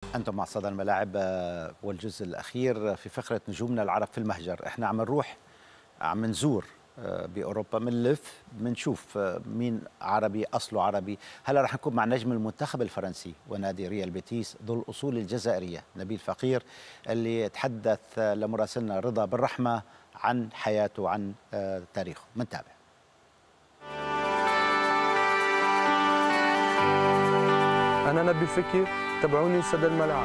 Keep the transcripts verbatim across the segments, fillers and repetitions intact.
أنتم مع صدى الملاعب والجزء الأخير في فقرة نجومنا العرب في المهجر. إحنا عم نروح عم نزور بأوروبا، منلف منشوف مين عربي أصله عربي. هلا رح نكون مع نجم المنتخب الفرنسي ونادي ريال بيتيس ذو الأصول الجزائرية نبيل فقير، اللي تحدث لمراسلنا رضا بالرحمة عن حياته وعن تاريخه. منتابع. أنا نبيل فقير، تابعوني صدى الملاعب.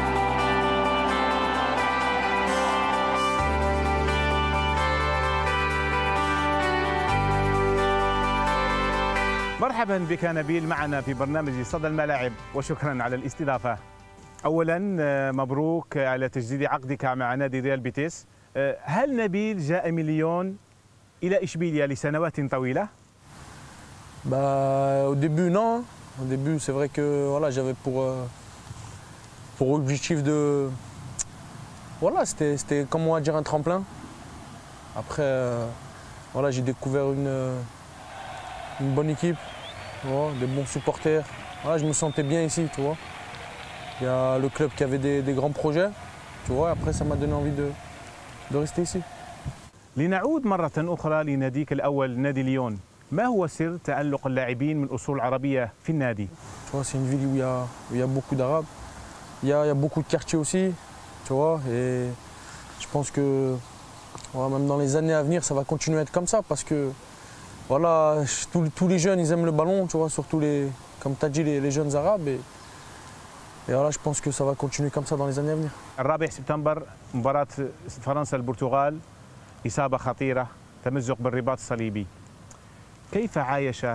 مرحبا بك نبيل معنا في برنامج صدى الملاعب وشكرا على الاستضافة. أولا مبروك على تجديد عقدك مع نادي ريال بيتيس. هل نبيل جاء من ليون إلى إشبيلية لسنوات طويلة؟ Bah, au début non. Au début c'est vrai que voilà, j'avais pour, euh, pour objectif de... Voilà, c'était, c'était comme on va dire un tremplin. Après euh, voilà, j'ai découvert une, une bonne équipe, tu vois, des bons supporters. Voilà, je me sentais bien ici, tu vois. Il y a le club qui avait des, des grands projets, tu vois. Après ça m'a donné envie de, de rester ici. لنعود مرة أخرى لناديك الأول نادي ليون. ما هو سر تألق اللاعبين من أصول عربية في النادي؟ Tu vois, c'est une ville où il y a, où il y a beaucoup d'Arabes. Il y a, il y a beaucoup de quartiers aussi, tu vois. Et je pense que voilà, même dans les années à venir, ça va continuer à être comme ça parce que voilà, tous, tous les jeunes, ils aiment le ballon, tu vois, surtout les, comme tu as dit, les, les jeunes Arabes. Et, et voilà, je pense que ça va continuer comme ça dans les années à venir. الرابع سبتمبر مباراة فرنسا البرتغال، إصابة خطيرة، تمزق بالرباط الصليبي. كيف عايش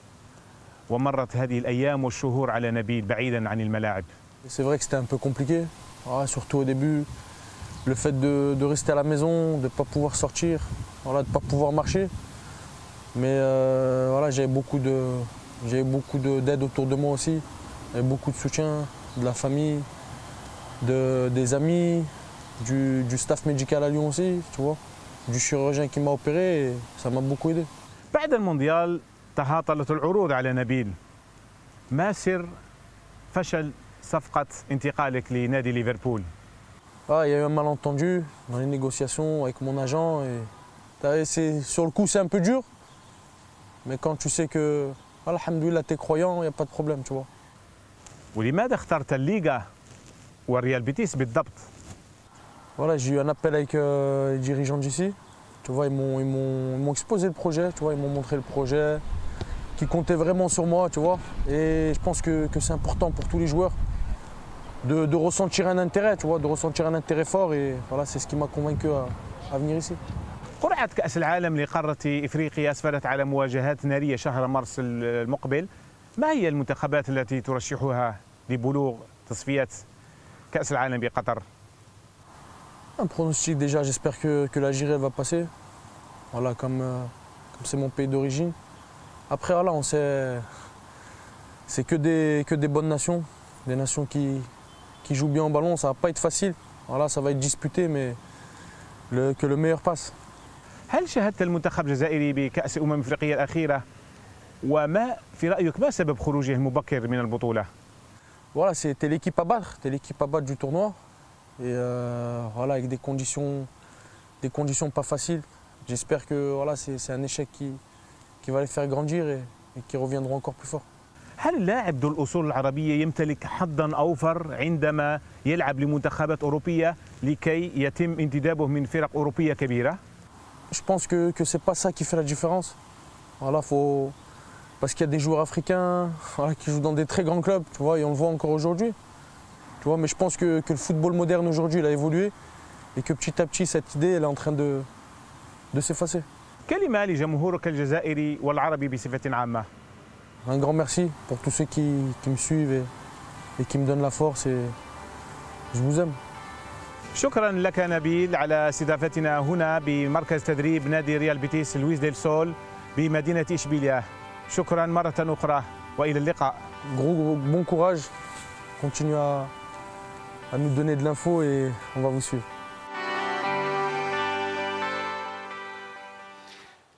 ومرت هذه الأيام والشهور على نبيل بعيدا عن الملاعب؟ C'est vrai que c'était un peu compliqué, voilà, surtout au début. Le fait de, de rester à la maison, de ne pas pouvoir sortir, voilà, de ne pas pouvoir marcher. Mais euh, voilà, j'avais beaucoup de, j'avais beaucoup de, d'aide autour de moi aussi. J'avais beaucoup de soutien de la famille, de, des amis, du, du staff médical à Lyon aussi, tu vois, du chirurgien qui m'a opéré et ça m'a beaucoup aidé. بعد المونديال تهاطلت العروض على نبيل. ما سر فشل صفقة انتقالك لنادي ليفربول؟ Ah, il y a eu un malentendu dans les négociations avec mon agent. Et c'est, sur le coup, c'est un peu dur. Mais quand tu sais que, alhamdoulilah, t'es croyant, il n'y a pas de problème, tu vois. ولماذا اخترت الليغا والريال بيتيس بالضبط؟ Voilà, j'ai eu un appel avec euh, les dirigeants d'ici. Tu vois, ils m'ont, ils m'ont, ils m'ont exposé le projet, tu vois, ils m'ont montré le projet qui comptait vraiment sur moi, tu vois. Et je pense que, que c'est important pour tous les joueurs de, de ressentir un intérêt, tu vois, de ressentir un intérêt fort. Et voilà, c'est ce qui m'a convaincu à, à venir ici. قرعة كأس العالم لقارة إفريقيا أسفرت على مواجهات نارية شهر مارس المقبل. ما هي المنتخبات التي ترشحها لبلوغ تصفيات كأس العالم بقطر؟ Un pronostic déjà, j'espère que, que l'Algérie va passer. Voilà, comme, euh, comme c'est mon pays d'origine. Après, voilà, on sait, c'est que des, que des bonnes nations, des nations qui, qui jouent bien au ballon. Ça va pas être facile. Voilà, ça va être disputé, mais le, que le meilleur passe. هل شاهدت المنتخب الجزائري بكأس أمم أفريقيا الأخيرة؟ وما في رأيك ما سبب خروجه المبكر من البطولة؟ Voilà, c'était l'équipe à battre, c'était l'équipe à battre du tournoi. Et euh, voilà, avec des conditions, des conditions pas faciles. J'espère que voilà, c'est, c'est un échec qui, qui va les faire grandir et, et qui reviendront encore plus fort. هل اللاعب ذو الأصول العربية يمتلك حظاً أوفر عندما يلعب لمنتخبات أوروبية لكي يتم انتدابه من فرق أوروبية كبيرة؟ Je pense que que c'est pas ça qui fait la différence. Voilà, faut parce qu'il y a des joueurs africains, voilà, qui jouent dans des très grands clubs, tu vois, et on le voit encore aujourd'hui. Tu vois, mais je pense que, que le football moderne aujourd'hui, il a évolué et que petit à petit, cette idée, elle est en train de, de s'effacer. كلمة لجمهورك الجزائري والعربي بصفة عامة. Un grand merci pour tous ceux qui, qui me suivent et, et qui me donnent la force et je vous aime. شكرا لك نبيل على استضافتنا هنا بمركز تدريب نادي ريال بيتيس لويس ديل سول بمدينة إشبيلية. شكرا مرة أخرى وإلى اللقاء. Gros, gros bon courage. Continuez à, à nous donner de l'info et on va vous suivre.